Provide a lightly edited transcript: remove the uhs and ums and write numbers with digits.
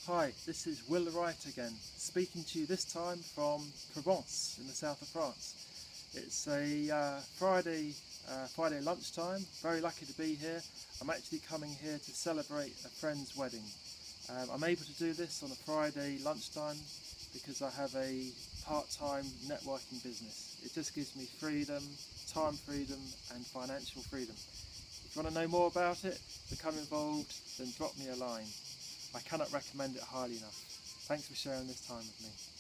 Hi, this is Will Wright again, speaking to you this time from Provence in the south of France. It's a Friday lunchtime, very lucky to be here. I'm actually coming here to celebrate a friend's wedding. I'm able to do this on a Friday lunchtime because I have a part-time networking business. It just gives me freedom, time freedom and financial freedom. If you want to know more about it, become involved, then drop me a line. I cannot recommend it highly enough. Thanks for sharing this time with me.